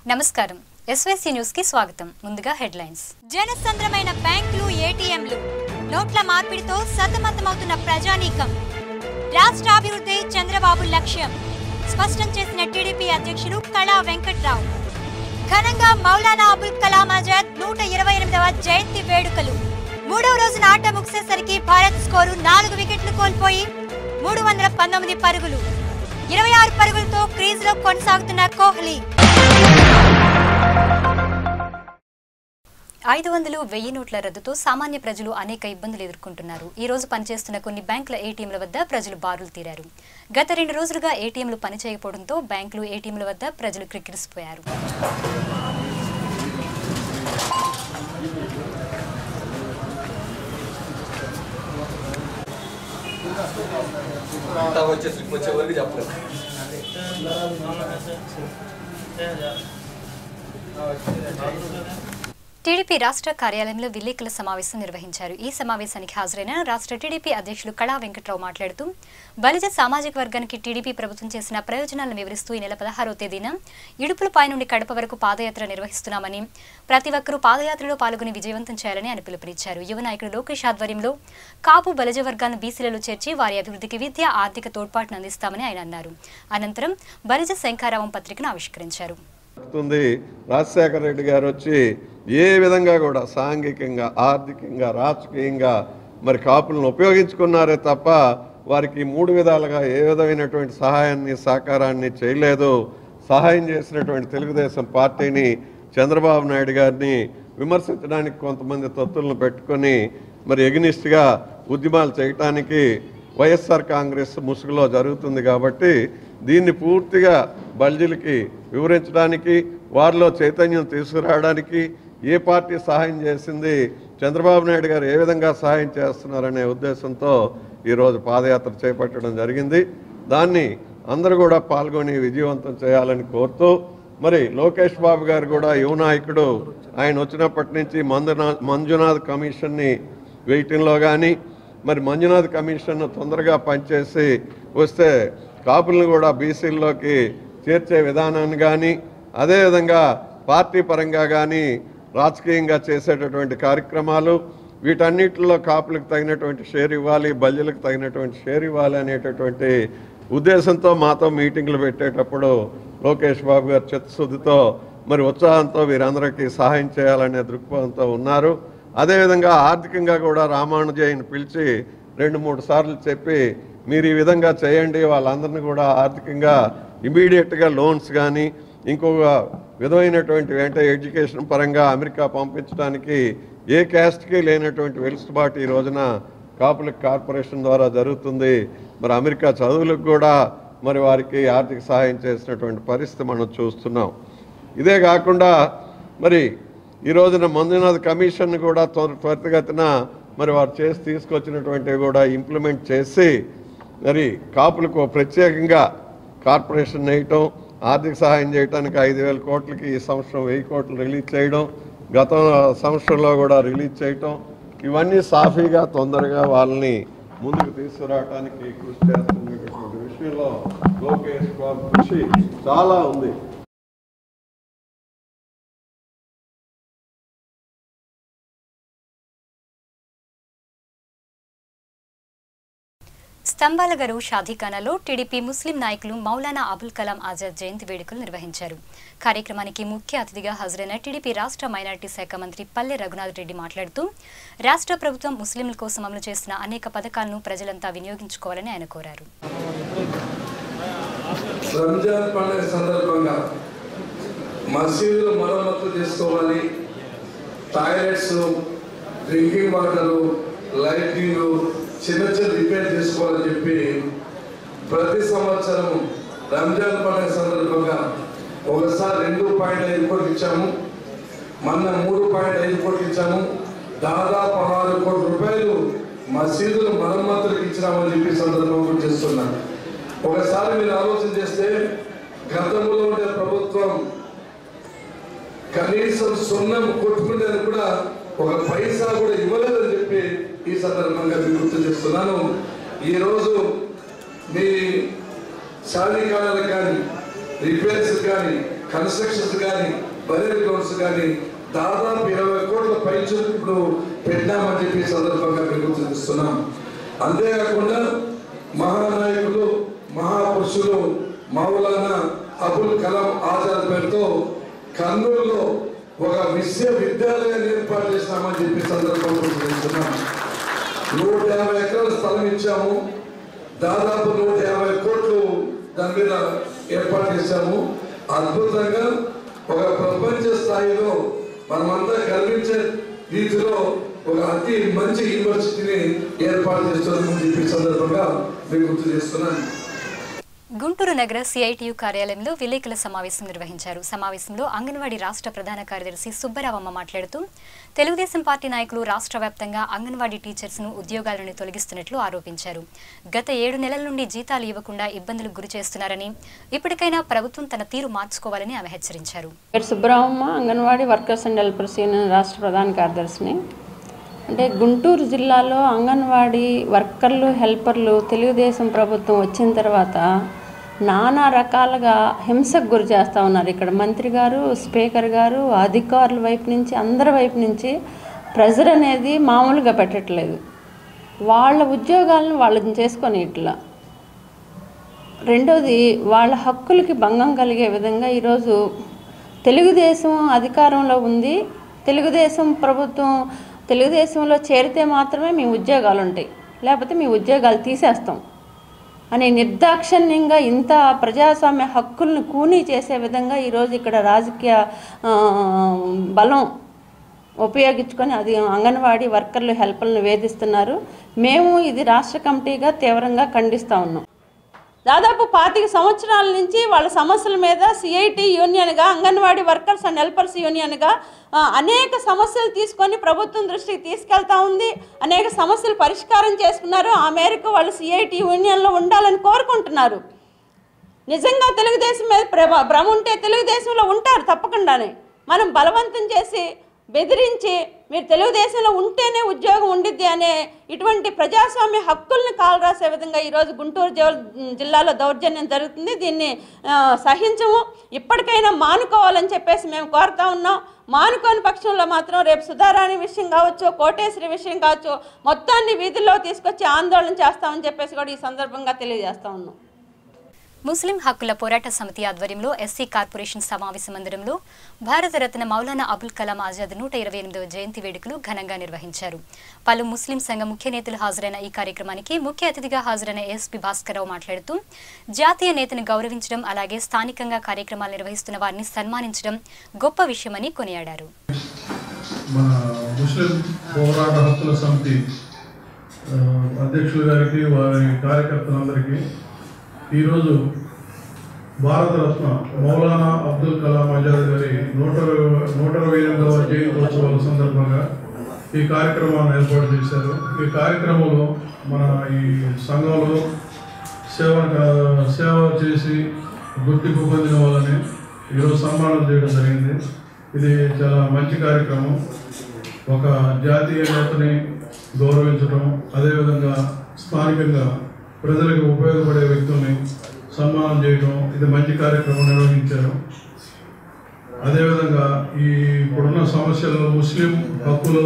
నమస్కారం SYC news కి స్వాగతం ముందుగా హెడ్లైన్స్ జనసంద్రమైన బ్యాంకులు ఏటీఎంలు నోట్ల మార్పిడితో సతమతమవుతున్న ప్రజానీకం రాష్ట్ర అభివృద్ధి చంద్రబాబు లక్ష్యం స్పష్టం చేసిన టీడీపీ అధ్యక్షులు కళా వెంకట్రావు ఘనంగా మౌలానా అబుల్ కలాం ఆజాద్ 128వ జయంతి వేడుకలు మూడవ రోజున ఆట ముగిసేసరికి భారత్ స్కోరు 4 వికెట్లు కోల్పోయి 319 పరుగులు 26 పరుగులతో క్రీజ్లో కొనసాగుతున్న కోహ్లీ 500,000 నోట్ల రద్దుతో సామాన్య ప్రజలు అనేక ఇబ్బందులు ఎదుర్కొంటున్నారు. ఈ రోజు పనిచేస్తున్న కొన్ని బ్యాంకుల ఏటీఎంల వద్ద ప్రజలు బారులు తీరారు. గత 2 రోజులుగా ఏటీఎంలు పనిచేయకపోవడంతో బ్యాంకులు ఏటీఎంల వద్ద ప్రజలు క్రిక్కిరిసిపోయారు. టీడీపీ రాష్ట్ర కార్యాలయంలో విలేకరుల సమావేశం నిర్వహించారు. ఈ సమావేశానికి హాజరైన రాష్ట్ర టీడీపీ అధ్యక్షులు కళా వెంకట్రావు మాట్లాడుతూ బలిజ సామాజిక వర్గానికి టీడీపీ ప్రభుత్వం చేసిన ప్రయోజనాలను వివరిస్తూ ఈ నెల 16వ తేదీన ఇడుపులపై నుండి కడప వరకు పాదయాత్ర నిర్వహిస్తున్నామని ప్రతి ఒక్కరూ పాదయాత్రలో పాల్గొని విజయవంతం చేయాలని ఆయన పిలుపునిచ్చారు. యువ నాయకుడు లోకేష్ ఆధ్వర్యంలో కాపు బలిజ వర్గాలను బీసీలలో చేర్చి వారి అభివృద్ధికి విద్య ఆర్థిక తోడ్పాటును అందిస్తామని ఆయన అన్నారు. అనంతరం బలిజ శంఖారావం పత్రికను ఆవిష్కరించారు. రాజశేఖర రెడ్డి గారు వచ్చి ఏ విధంగా కూడా సాంఘికంగా ఆర్థికంగా రాజకీయంగా మరి కాపులను ఉపయోగించుకున్నారే తప్ప వారికి 3 విధాలుగా ఏ విధమైనటువంటి సహాయాన్ని సహకారాన్ని చేయలేదు. సహాయం చేసినటువంటి తెలుగుదేశం పార్టీని చంద్రబాబు నాయుడు గారిని విమర్శించడానికి కొంతమంది తత్తులను పెట్టుకొని మరి ఎగ్నిస్ట్గా ఉద్యమాలు చేయటానికి వైఎస్ఆర్ కాంగ్రెస్ ముసుగులో జరుగుతుంది. కాబట్టి దీన్ని పూర్తిగా బల్జీలకి వివరించడానికి వారిలో చైతన్యం తీసుకురావడానికి ఏ పార్టీ సహాయం చేసింది, చంద్రబాబు నాయుడు గారు ఏ విధంగా సహాయం చేస్తున్నారనే ఉద్దేశంతో ఈరోజు పాదయాత్ర చేపట్టడం జరిగింది. దాన్ని అందరూ కూడా పాల్గొని విజయవంతం చేయాలని కోరుతూ మరి లోకేష్ బాబు గారు కూడా యువ నాయకుడు, ఆయన వచ్చినప్పటి నుంచి మంజునాథ్ కమిషన్ని వేయటంలో కానీ మరి మంజునాథ్ కమిషన్ తొందరగా పనిచేసి వస్తే కాపులను కూడా బీసీల్లోకి చేర్చే విధానాన్ని కానీ అదేవిధంగా పార్టీ పరంగా కానీ రాజకీయంగా చేసేటటువంటి కార్యక్రమాలు వీటన్నిటిలో కాపులకు తగినటువంటి షేర్ ఇవ్వాలి, బల్జీలకు తగినటువంటి షేర్ ఇవ్వాలి అనేటటువంటి ఉద్దేశంతో మాతో మీటింగ్లు పెట్టేటప్పుడు లోకేష్ బాబు గారు చిత్తశుద్ధితో మరి ఉత్సాహంతో వీరందరికీ సహాయం చేయాలనే దృక్పథంతో ఉన్నారు. అదేవిధంగా ఆర్థికంగా కూడా రామానుజయ్యని పిలిచి 2-3 సార్లు చెప్పి మీరు ఈ విధంగా చేయండి, వాళ్ళందరినీ కూడా ఆర్థికంగా ఇమీడియట్గా లోన్స్ కానీ ఇంకొక విధమైనటువంటి అంటే ఎడ్యుకేషన్ పరంగా అమెరికా పంపించడానికి ఏ క్యాస్ట్కి లేనటువంటి వెలుసుబాటు ఈ రోజున కాపుల కార్పొరేషన్ ద్వారా జరుగుతుంది. మరి అమెరికా చదువులకు కూడా మరి వారికి ఆర్థిక సహాయం చేసినటువంటి పరిస్థితి మనం చూస్తున్నాం. ఇదే కాకుండా మరి ఈ రోజున మంజునాథ్ కమిషన్ కూడా త్వరితగతిన మరి వారు చేసి తీసుకొచ్చినటువంటివి కూడా ఇంప్లిమెంట్ చేసి మరి కాపులకు ప్రత్యేకంగా కార్పొరేషన్ వేయటం, ఆర్థిక సహాయం చేయడానికి 5,000 కోట్లకి ఈ సంవత్సరం 1,000 కోట్లు రిలీజ్ చేయడం, గత సంవత్సరంలో కూడా రిలీజ్ చేయటం, ఇవన్నీ సాఫీగా తొందరగా వాళ్ళని ముందుకు తీసుకురావడానికి కృషి చేస్తున్నటువంటి విషయంలో లోకేష్ బాబు కృషి చాలా ఉంది. స్తంభాల గరువు షాదీఖానాలో టీడీపీ ముస్లిం నాయకులు మౌలానా అబుల్ కలాం ఆజాద్ జయంతి వేడుకలు నిర్వహించారు. కార్యక్రమానికి ముఖ్య అతిథిగా హాజరైన టీడీపీ రాష్ట్ర మైనారిటీ శాఖ మంత్రి పల్లె రఘునాథ్ రెడ్డి మాట్లాడుతూ రాష్ట్ర ప్రభుత్వం ముస్లింల కోసం అమలు చేస్తున్న అనేక పథకాలను ప్రజలంతా వినియోగించుకోవాలని ఆయన కోరారు. రంజాన్ పండుగ సందర్భంగా మసీదులు మరమ్మతులు చేసుకోవాలి, టాయిలెట్స్, డ్రింకింగ్ వాటర్, లైటింగ్ చిన్న రిపేర్ చేసుకోవాలని చెప్పి ప్రతి సంవత్సరం రంజాన్ పండుగ సందర్భంగా ఒకసారి 2.5 కోట్లు ఇచ్చాము, మొన్న 3.5 కోట్లు ఇచ్చాము, దాదాపు 6 కోట్ల రూపాయలు మసీదులు మరమ్మతులకు ఇచ్చినామని చెప్పి సందర్భంగా చేస్తున్నాను. ఒకసారి మీరు ఆలోచన చేస్తే గతంలో ఉండే ప్రభుత్వం కనీసం సున్నం కొట్టుకునేది కూడా 1 పైసా కూడా ఇవ్వలేదని చెప్పి ఈ సందర్భంగా గుర్తు చేస్తున్నాను. ఈరోజు మీ షాదీఖానాలకు కానీ రిపేర్స్ కానీ కన్స్ట్రక్షన్స్ కానీ బరియల్ గ్రౌండ్స్ కానీ దాదాపు 20 కోట్ల పైచలు ఇప్పుడు పెట్టామని చెప్పి సందర్భంగా గుర్తిస్తున్నాం. అంతేకాకుండా మహానాయకులు మహాపురుషులు మౌలానా అబుల్ కలాం ఆజాద్ పేరుతో కర్నూలులో ఒక విశ్వవిద్యాలయాన్ని ఏర్పాటు చేసినామని చెప్పి సందర్భంగా గుర్తిస్తున్నాం. 150 ఎకరాల స్థలం ఇచ్చాము. దాదాపు 150 కోట్లు దాని మీద ఏర్పాటు చేశాము. అద్భుతంగా ఒక ప్రపంచ స్థాయిలో మనమంతా గర్వించే రీతిలో ఒక అతి మంచి యూనివర్సిటీని ఏర్పాటు చేస్తున్నామని చెప్పి సందర్భంగా మీకు గుర్తు చేస్తున్నాను. గుంటూరు నగర సిఐటియు కార్యాలయంలో విలేకరుల సమావేశం నిర్వహించారు. సమావేశంలో అంగన్వాడీ రాష్ట్ర ప్రధాన కార్యదర్శి సుబ్బరావమ్మ మాట్లాడుతూ తెలుగుదేశం పార్టీ నాయకులు రాష్ట్ర వ్యాప్తంగా అంగన్వాడీ టీచర్స్ను ఉద్యోగాలను తొలగిస్తున్నట్లు ఆరోపించారు. గత 7 నెలల నుండి జీతాలు ఇవ్వకుండా ఇబ్బందులకు గురి చేస్తున్నారని, ఇప్పటికైనా ప్రభుత్వం తన తీరు మార్చుకోవాలని ఆమె హెచ్చరించారు. Subbaravamma anganwadi workers and helpers union రాష్ట్ర ప్రధాన కార్యదర్శిని. అంటే గుంటూరు జిల్లాలో అంగన్వాడీ వర్కర్లు హెల్పర్లు తెలుగుదేశం ప్రభుత్వం వచ్చిన తర్వాత నానా రకాలుగా హింసకు గురి చేస్తూ ఉన్నారు. ఇక్కడ మంత్రి గారు, స్పీకర్ గారు, అధికారుల వైపు నుంచి, అందరి వైపు నుంచి ప్రెజర్ అనేది మామూలుగా పెట్టట్లేదు. వాళ్ళ ఉద్యోగాలను వాళ్ళని చేసుకొని ఇట్లా. రెండోది, వాళ్ళ హక్కులకి భంగం కలిగే విధంగా ఈరోజు తెలుగుదేశం అధికారంలో ఉంది. తెలుగుదేశం ప్రభుత్వం తెలుగుదేశంలో చేరితే మాత్రమే మీ ఉద్యోగాలు ఉంటాయి, లేకపోతే మీ ఉద్యోగాలు తీసేస్తాం అనే నిర్దాక్షిణ్యంగా ఇంత ప్రజాస్వామ్య హక్కులను కూనీ చేసే విధంగా ఈరోజు ఇక్కడ రాజకీయ బలం ఉపయోగించుకొని అది అంగన్వాడీ వర్కర్లు హెల్పర్లను వేధిస్తున్నారు. మేము ఇది రాష్ట్ర కమిటీగా తీవ్రంగా ఖండిస్తూ ఉన్నాం. దాదాపు 25 సంవత్సరాల నుంచి వాళ్ళ సమస్యల మీద సిఐటి యూనియన్గా, అంగన్వాడీ వర్కర్స్ అండ్ హెల్పర్స్ యూనియన్గా అనేక సమస్యలు తీసుకొని ప్రభుత్వం దృష్టికి తీసుకెళ్తా ఉంది. అనేక సమస్యలు పరిష్కారం చేసుకున్నారు. ఆ మేరకు వాళ్ళు సిఐటి యూనియన్లో ఉండాలని కోరుకుంటున్నారు. నిజంగా తెలుగుదేశం మీద భ్రమ ఉంటే తెలుగుదేశంలో ఉంటారు తప్పకుండానే. మనం బలవంతం చేసి బెదిరించి మీరు తెలుగుదేశంలో ఉంటేనే ఉద్యోగం ఉండిద్ది అనే ఇటువంటి ప్రజాస్వామ్య హక్కుల్ని కాలరాసే విధంగా ఈరోజు గుంటూరు జిల్లాలో దౌర్జన్యం జరుగుతుంది. దీన్ని సహించము. ఇప్పటికైనా మానుకోవాలని చెప్పేసి మేము కోరుతా ఉన్నాం. మానుకోని పక్షంలో మాత్రం రేపు సుధారాణి విషయం కావచ్చు, కోటేశ్వరి విషయం కావచ్చు, మొత్తాన్ని వీధుల్లో తీసుకొచ్చి ఆందోళన చేస్తామని చెప్పేసి కూడా ఈ సందర్భంగా తెలియజేస్తా ఉన్నాం. ముస్లిం హక్కుల పోరాట సమితి ఆధ్వర్యంలో ఎస్సీ కార్పొరేషన్ సమావేశ మందిరంలో భారతరత్న మౌలానా అబుల్ కలాం ఆజాద్ 128వ జయంతి వేడుకలు ఘనంగా నిర్వహించారు. పలు ముస్లిం సంఘ ముఖ్య నేతలు హాజరైన ఈ కార్యక్రమానికి ముఖ్య అతిథిగా హాజరైన ఎస్పీ భాస్కర్రావు మాట్లాడుతూ జాతీయ నేతను గౌరవించడం, అలాగే స్థానికంగా కార్యక్రమాలు నిర్వహిస్తున్న వారిని సన్మానించడం గొప్ప విషయమని కొనియాడారు. మన ముస్లిం పోరాట హక్కుల సమితి అధ్యక్షులు గారికి, వారి కార్యకర్తలందరికీ ఈరోజు భారతరత్న మౌలానా అబ్దుల్ కలాం ఆజాద్ గారి 128వ జయంతోత్సవాల సందర్భంగా ఈ కార్యక్రమాన్ని ఏర్పాటు చేశారు. ఈ కార్యక్రమంలో మన ఈ సంఘంలో సేవ చేసి గుర్తింపు పొందిన వాళ్ళని ఈరోజు సన్మానం చేయడం జరిగింది. ఇది చాలా మంచి కార్యక్రమం. ఒక జాతీయ నేతని గౌరవించడం, అదేవిధంగా స్థానికంగా ప్రజలకు ఉపయోగపడే వ్యక్తుల్ని సన్మానం చేయడం, ఇది మంచి కార్యక్రమం నిర్వహించారు. అదేవిధంగా ఈ ఇప్పుడున్న సమస్యలు ముస్లిం హక్కులు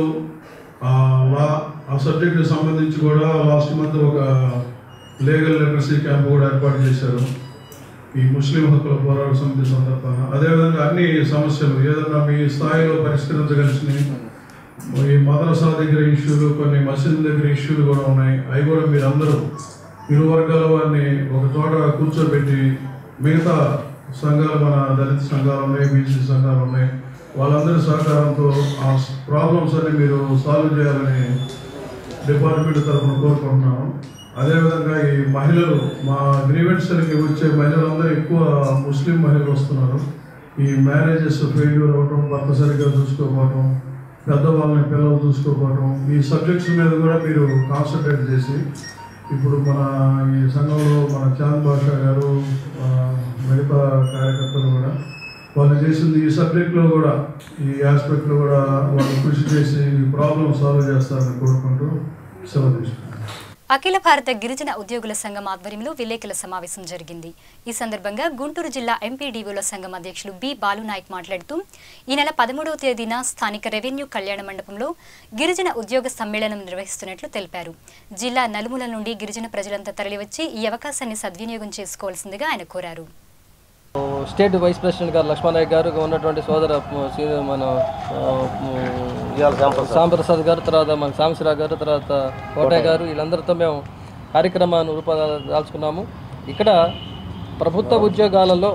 ఆ సబ్జెక్టుకి సంబంధించి కూడా లాస్ట్ మంత్ ఒక లీగల్ లిటరసీ క్యాంప్ కూడా ఏర్పాటు చేశారు ఈ ముస్లిం హక్కుల పోరాట సమితి సందర్భంగా. అదేవిధంగా అన్ని సమస్యలు ఏదన్నా మీ స్థాయిలో పరిష్కరించగలిసినవి, ఈ మదరసా దగ్గర ఇష్యూలు, కొన్ని మసీదుల దగ్గర ఇష్యూలు కూడా ఉన్నాయి. అవి కూడా మీరందరూ ఇరు వర్గాల వారిని ఒక చోట కూర్చోబెట్టి, మిగతా సంఘాలు, మన దళిత సంఘాలు ఉన్నాయి, బీసీ సంఘాలు ఉన్నాయి, వాళ్ళందరి సహకారంతో ఆ ప్రాబ్లమ్స్ అన్ని మీరు సాల్వ్ చేయాలని డిపార్ట్మెంట్ తరఫున కోరుకుంటున్నాను. అదేవిధంగా ఈ మహిళలు, మా గ్రీవెన్స్కి వచ్చే మహిళలందరూ ఎక్కువ ముస్లిం మహిళలు వస్తున్నారు. ఈ మ్యారేజెస్ ఫెయిల్యూర్ అవ్వటం, భర్త సరిగ్గా చూసుకోకపోవటం, పెద్దవాళ్ళని పిల్లలు చూసుకోకపోవటం, ఈ సబ్జెక్ట్స్ మీద కూడా మీరు కాన్సన్ట్రేట్ చేసి, ఇప్పుడు మన ఈ సంఘంలో మన చాంద్ బాషా గారు, మిగతా కార్యకర్తలు కూడా వాళ్ళు చేసింది ఈ సబ్జెక్ట్లో కూడా, ఈ ఆస్పెక్ట్లో కూడా వాళ్ళు కృషి చేసి ఈ ప్రాబ్లం సాల్వ్ చేస్తారని కోరుకుంటూ సెలవు తీసుకుంటారు. అఖిల భారత గిరిజన ఉద్యోగుల సంఘం ఆధ్వర్యంలో విలేకరుల సమావేశం జరిగింది. ఈ సందర్భంగా గుంటూరు జిల్లా ఎంపీడీఓల సంఘం అధ్యక్షులు బి బాలునాయక్ మాట్లాడుతూ ఈ నెల 13వ తేదీన స్థానిక రెవెన్యూ కళ్యాణ మండపంలో గిరిజన ఉద్యోగ సమ్మేళనం నిర్వహిస్తున్నట్లు తెలిపారు. జిల్లా నలుమూలల నుండి గిరిజన ప్రజలంతా తరలివచ్చి ఈ అవకాశాన్ని సద్వినియోగం చేసుకోవాల్సిందిగా ఆయన కోరారు. స్టేట్ వైస్ ప్రెసిడెంట్ గారు లక్ష్మణ్ నాయక్ గారు ఉన్నటువంటి సోదర మన శ్యాంప్రసాద్ గారు, తర్వాత మన సాంబశివరావు గారు, తర్వాత కోటయ్య గారు, వీళ్ళందరితో మేము కార్యక్రమాన్ని రూపదాల్చుకున్నాము. ఇక్కడ ప్రభుత్వ ఉద్యోగాలలో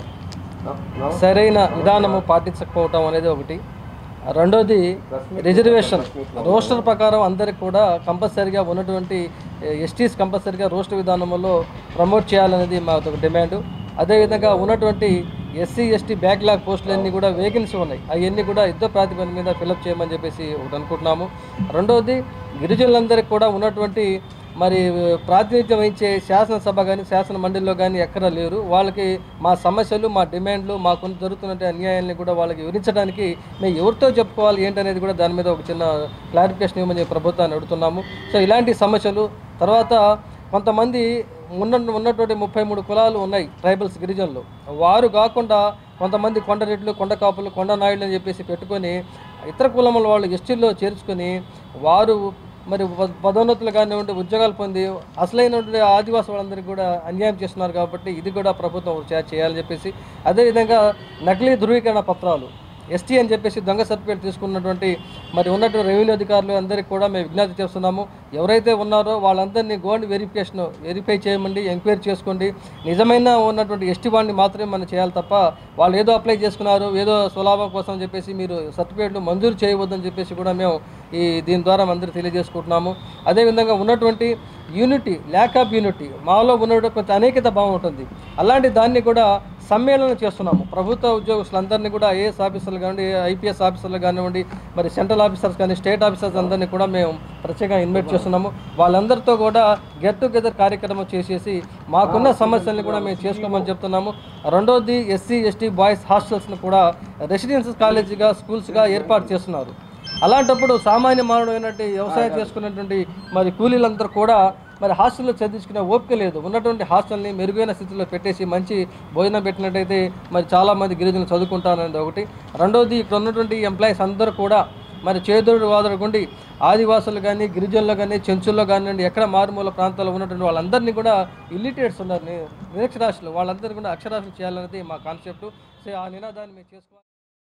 సరైన విధానము పాటించకపోవటం అనేది ఒకటి. రెండోది రిజర్వేషన్ రోస్టర్ ప్రకారం అందరికి కూడా కంపల్సరీగా ఉన్నటువంటి ఎస్టీస్ కంపల్సరీగా రోస్టర్ విధానంలో ప్రమోట్ చేయాలనేది మా ఒక డిమాండు. అదేవిధంగా ఉన్నటువంటి ఎస్సీ ఎస్టీ బ్యాక్లాగ్ పోస్టులన్నీ కూడా వేకెన్సీ ఉన్నాయి, అవన్నీ కూడా యుద్ధ ప్రాతిపదిక మీద ఫిలప్ చేయమని చెప్పేసి ఒకటి అనుకుంటున్నాము. రెండవది గిరిజనులందరికీ కూడా ఉన్నటువంటి మరి ప్రాతినిధ్యం వహించే శాసనసభ కానీ శాసన మండలిలో కానీ ఎక్కడా లేరు. వాళ్ళకి మా సమస్యలు, మా డిమాండ్లు, మాకు జరుగుతున్న అన్యాయాన్ని కూడా వాళ్ళకి వివరించడానికి మేము ఎవరితో చెప్పుకోవాలి ఏంటనేది కూడా దాని మీద ఒక చిన్న క్లారిఫికేషన్ ఇవ్వమని ప్రభుత్వాన్ని అడుగుతున్నాము. సో ఇలాంటి సమస్యలు, తర్వాత కొంతమంది ఉన్నటువంటి 33 కులాలు ఉన్నాయి ట్రైబల్స్ గిరిజనులు, వారు కాకుండా కొంతమంది కొండరెడ్లు, కొండ కాపులు, కొండ నాయుళ్ళు అని చెప్పేసి పెట్టుకొని ఇతర కులముల వాళ్ళు ఎస్టీల్లో చేర్చుకొని వారు మరి పదోన్నతులు కానివ్వండి ఉద్యోగాలు పొంది అసలైనటువంటి ఆదివాసీ వాళ్ళందరికీ కూడా అన్యాయం చేస్తున్నారు. కాబట్టి ఇది కూడా ప్రభుత్వం చేయాలని చెప్పేసి, అదేవిధంగా నకిలీ ధృవీకరణ పత్రాలు ఎస్టీ అని చెప్పేసి దొంగ సర్టిఫికేట్ తీసుకున్నటువంటి మరి ఉన్నటువంటి రెవెన్యూ అధికారులు అందరికీ కూడా మేము విజ్ఞప్తి చేస్తున్నాము. ఎవరైతే ఉన్నారో వాళ్ళందరినీ గోల్డ్ వెరిఫై చేయమండి, ఎంక్వైరీ చేసుకోండి. నిజమైన ఉన్నటువంటి ఎస్టీ వాడిని మాత్రమే మనం చేయాలి తప్ప వాళ్ళు ఏదో అప్లై చేసుకున్నారు, ఏదో స్వలాభం కోసం చెప్పేసి మీరు సర్టిఫికేట్లు మంజూరు చేయవద్దని చెప్పేసి కూడా మేము దీని ద్వారా అందరూ తెలియజేసుకుంటున్నాము. అదేవిధంగా ఉన్నటువంటి యూనిటీ, ల్యాక్ ఆఫ్ యూనిటీ, మాలో ఉన్నటువంటి కొంచెం అనేకత భావం ఉంటుంది. అలాంటి దాన్ని కూడా సమ్మేళనం చేస్తున్నాము. ప్రభుత్వ ఉద్యోగస్తులందరినీ కూడా ఐఏఎస్ ఆఫీసర్లు కానివ్వండి, ఐపీఎస్ ఆఫీసర్లు కానివ్వండి, మరి సెంట్రల్ ఆఫీసర్స్ కానీ స్టేట్ ఆఫీసర్స్ అందరినీ కూడా మేము ప్రత్యేకంగా ఇన్వైట్ చేస్తున్నాము. వాళ్ళందరితో కూడా గెట్ టుగెదర్ కార్యక్రమం చేసేసి మాకున్న సమస్యల్ని కూడా మేము చేసుకోమని చెప్తున్నాము. రెండోది ఎస్సీ ఎస్టీ బాయ్స్ హాస్టల్స్ని కూడా రెసిడెన్షియల్ కాలేజీగా, స్కూల్స్గా ఏర్పాటు చేస్తున్నారు. అలాంటప్పుడు సామాన్య మానవుడైనటువంటి వ్యవసాయం చేసుకున్నటువంటి మరి కూలీలందరూ కూడా మరి హాస్టల్లో చదివించుకునే ఓపిక లేదు. ఉన్నటువంటి హాస్టల్ని మెరుగైన స్థితిలో పెట్టేసి మంచి భోజనం పెట్టినట్టయితే మరి చాలామంది గిరిజనులు చదువుకుంటారనేది ఒకటి. రెండోది ఇక్కడ ఉన్నటువంటి ఎంప్లాయీస్ అందరూ కూడా మరి చేదోడు వాదడుకుండి ఆదివాసులు కానీ, గిరిజనులు కానీ, చెంచుల్లో కానివ్వండి, ఎక్కడ మారుమూల ప్రాంతాల్లో ఉన్నటువంటి వాళ్ళందరినీ కూడా ఇల్లిటరేట్స్ ఉన్నారు, నిరక్షరాస్యులు, వాళ్ళందరినీ కూడా అక్షరాస్యులు చేయాలనేది మా కాన్సెప్ట్. సో ఆ నినాదాన్ని మేము చేసుకోవాలి.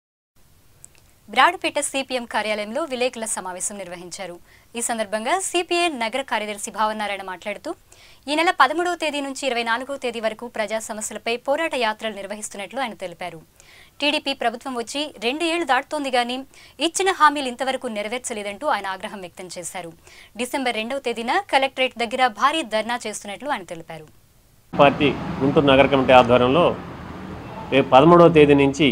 బ్రాడ్పేట సిపిఎం కార్యాలయంలో విలేకరుల సమావేశం నిర్వహించారు. ఈ సందర్భంగా సిపిఐ నగర కార్యదర్శి భావనారాయణ మాట్లాడుతూ ఈ నెల 13వ తేదీ నుంచి 24వ తేదీ వరకు ప్రజా సమస్యలపై పోరాట యాత్రలు నిర్వహిస్తున్నట్లు ఆయన తెలిపారు. టీడీపీ ప్రభుత్వం వచ్చి 2 ఏళ్లు దాటుతోంది గానీ ఇచ్చిన హామీలు ఇంతవరకు నెరవేర్చలేదంటూ ఆయన ఆగ్రహం వ్యక్తం చేశారు. డిసెంబర్ 2వ తేదీన కలెక్టరేట్ దగ్గర భారీ ధర్నా చేస్తున్నట్లు ఆయన తెలిపారు. పార్టీ గుంటూరు నగర కమిటీ ఆధ్వర్యంలో రేపు 13వ తేదీ నుంచి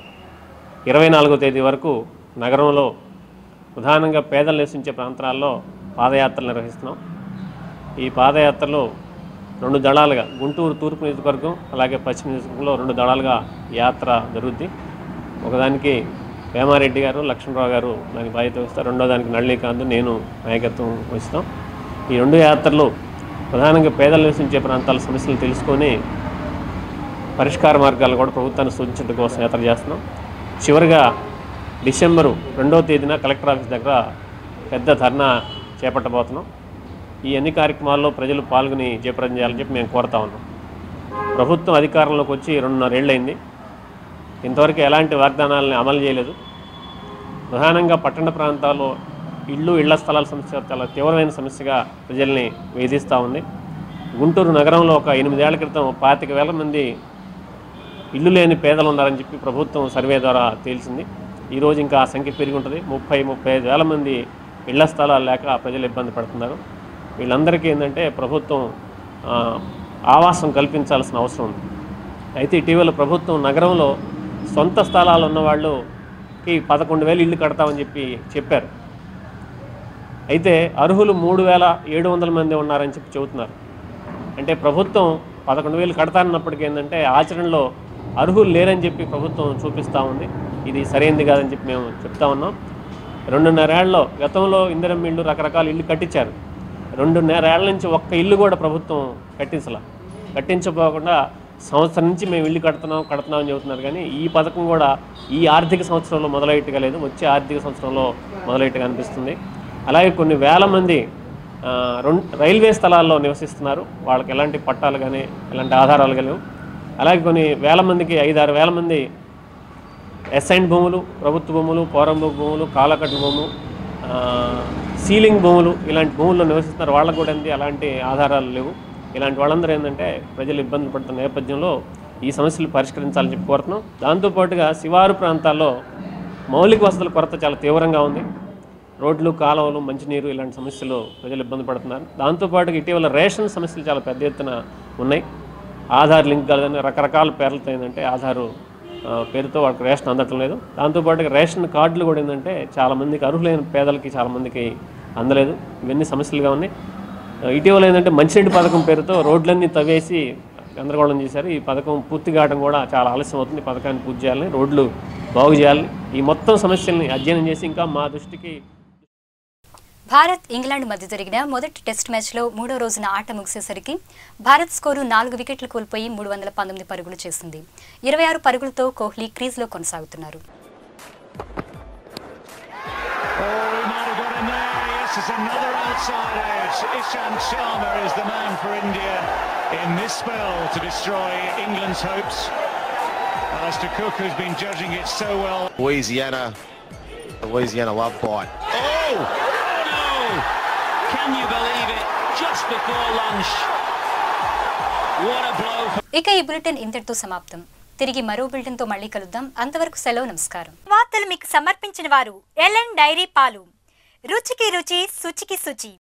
24వ తేదీ వరకు నగరంలో ప్రధానంగా పేదలు నివసించే ప్రాంతాల్లో పాదయాత్రలు నిర్వహిస్తున్నాం. ఈ పాదయాత్రలో 2 దళాలుగా గుంటూరు తూర్పు నియోజకవర్గం అలాగే పశ్చిమ నియోజకవర్గంలో 2 దళాలుగా యాత్ర జరుగుద్ది. ఒకదానికి వేమారెడ్డి గారు, లక్ష్మణరావు గారు దానికి బాధ్యత వస్తారు. రెండో దానికి నళినీకాంత్, నేను నాయకత్వం వహిస్తాం. ఈ 2 యాత్రలు ప్రధానంగా పేదలు నివసించే ప్రాంతాల సమస్యలు తెలుసుకొని పరిష్కార మార్గాలు కూడా ప్రభుత్వాన్ని సూచించడం కోసం యాత్ర చేస్తున్నాం. చివరిగా డిసెంబరు 2వ తేదీన కలెక్టర్ ఆఫీస్ దగ్గర పెద్ద ధర్నా చేపట్టబోతున్నాం. ఈ అన్ని కార్యక్రమాల్లో ప్రజలు పాల్గొని జయప్రదం చేయాలని చెప్పి మేము కోరుతా ఉన్నాం. ప్రభుత్వం అధికారంలోకి వచ్చి 2.5 ఏళ్ళైంది. ఇంతవరకు ఎలాంటి వాగ్దానాలను అమలు చేయలేదు. ప్రధానంగా పట్టణ ప్రాంతాల్లో ఇళ్ల స్థలాల సమస్య చాలా తీవ్రమైన సమస్యగా ప్రజల్ని వేధిస్తూ ఉంది. గుంటూరు నగరంలో ఒక 8 ఏళ్ల క్రితం 25,000 మంది ఇల్లు లేని పేదలు ఉన్నారని చెప్పి ప్రభుత్వం సర్వే ద్వారా తేల్చింది. ఈరోజు ఇంకా ఆ సంఖ్య పెరిగి ఉంటుంది. 30-35 వేల మంది ఇళ్ల స్థలాలు లేక ప్రజలు ఇబ్బంది పడుతున్నారు. వీళ్ళందరికీ ఏంటంటే ప్రభుత్వం ఆవాసం కల్పించాల్సిన అవసరం ఉంది. అయితే ఇటీవల ప్రభుత్వం నగరంలో సొంత స్థలాలు ఉన్న వాళ్ళకి 11,000 ఇళ్ళు కడతామని చెప్పారు. అయితే అర్హులు 3,700 మంది ఉన్నారని చెప్పి చెబుతున్నారు. అంటే ప్రభుత్వం 11,000 కడతానన్నప్పటికీ ఏంటంటే ఆచరణలో అర్హులు లేరని చెప్పి ప్రభుత్వం చూపిస్తూ ఉంది. ఇది సరైనది కాదని చెప్పి మేము చెప్తా ఉన్నాం. 2.5 ఏళ్లలో గతంలో ఇందిరమ్మ ఇళ్ళు రకరకాల ఇళ్ళు కట్టించారు. 2.5 ఏళ్ల నుంచి ఒక్క ఇల్లు కూడా ప్రభుత్వం కట్టించపోకుండా సంవత్సరం నుంచి మేము ఇల్లు కడుతున్నామని చెబుతున్నారు. కానీ ఈ పథకం కూడా ఈ ఆర్థిక సంవత్సరంలో మొదలైట్టుగా లేదు, వచ్చే ఆర్థిక సంవత్సరంలో మొదలైట్టుగా అనిపిస్తుంది. అలాగే కొన్ని వేల మంది రైల్వే స్థలాల్లో నివసిస్తున్నారు, వాళ్ళకి ఎలాంటి పట్టాలు కానీ ఎలాంటి ఆధారాలు లేవు. అలాగే కొన్ని వేల మందికి 5-6 వేల మంది అసైన్ భూములు, ప్రభుత్వ భూములు, పోరంబు భూములు, కాలకట్టు భూములు, సీలింగ్ భూములు, ఇలాంటి భూముల్లో నివసిస్తున్నారు. వాళ్ళకు కూడా అలాంటి ఆధారాలు లేవు. ఇలాంటి వాళ్ళందరూ ఏంటంటే ప్రజలు ఇబ్బంది పడుతున్న నేపథ్యంలో ఈ సమస్యలు పరిష్కరించాలని చెప్పి కోరుతున్నాం. దాంతోపాటుగా శివారు ప్రాంతాల్లో మౌలిక వసతుల కొరత చాలా తీవ్రంగా ఉంది. రోడ్లు, కాలువలు, మంచినీరు ఇలాంటి సమస్యలు ప్రజలు ఇబ్బంది పడుతున్నారు. దాంతోపాటుగా ఇటీవల రేషన్ సమస్యలు చాలా పెద్ద ఎత్తున ఉన్నాయి. ఆధార్ లింక్ కాదని రకరకాల పేర్లతో ఏంటంటే ఆధారు పేరుతో వాళ్ళకి రేషన్ అందటం లేదు. దాంతోపాటుగా రేషన్ కార్డులు కూడా ఏంటంటే చాలామందికి అర్హులైన పేదలకి చాలామందికి అందలేదు. ఇవన్నీ సమస్యలుగా ఉన్నాయి. ఇటీవల ఏంటంటే మంచినీటి పథకం పేరుతో రోడ్లన్నీ తవ్వేసి గందరగోళం చేశారు. ఈ పథకం పూర్తి కావడం కూడా చాలా ఆలస్యం అవుతుంది. పథకాన్ని పూర్తి చేయాలని, రోడ్లు బాగు చేయాలని, ఈ మొత్తం సమస్యల్ని అధ్యయనం చేసి ఇంకా మా దృష్టికి. భారత్ ఇంగ్లాండ్ మధ్య జరిగిన మొదటి టెస్ట్ మ్యాచ్లో 3వ రోజున ఆట ముగిసేసరికి భారత్ స్కోరు 4 వికెట్లు కోల్పోయి 319 పరుగులు చేసింది. 26 పరుగులతో కోహ్లీ క్రీజ్లో కొనసాగుతున్నారు. This is another outside edge. Ishant Sharma is the man for India in this spell to destroy England's hopes. Alistair Cook, who's been judging it so well. Louisiana love bite. Oh no! Can you believe it? Just before lunch. What a blow. ఇక ఈ bulletin ఇంతటితో సమాప్తం. తిరిగి మరో bulletin తో మళ్ళీ కలుద్దాం. అంతవరకు సెలవు, నమస్కారం. వార్తలు మీకు సమర్పించిన వారు ఎల్ఎన్ డైరీ పాలు. రుచికి రుచి, శుచికి శుచి.